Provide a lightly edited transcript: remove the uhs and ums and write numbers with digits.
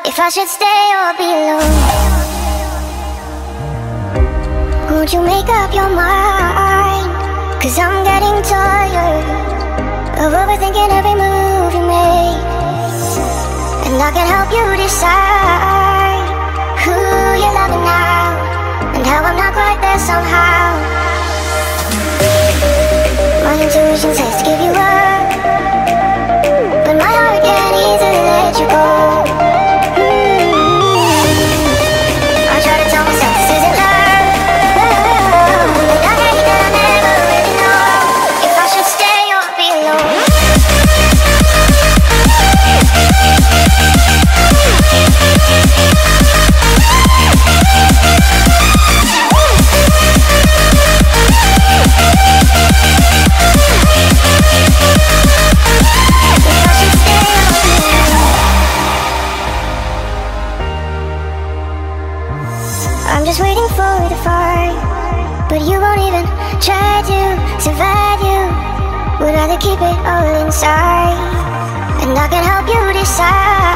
if I should stay or be alone. Won't you make up your mind? 'Cause I'm getting tired of overthinking every move you make, and I can help you decide who you're loving now, and how I'm not quite there somehow. My intuition says to give you up, but my heart can't easily let you go. I try to tell myself this isn't love, but I hate that I never really know if I should stay or be alone. I'm just waiting for the fire, but you won't even try to survive. You would rather keep it all inside, and I can help you decide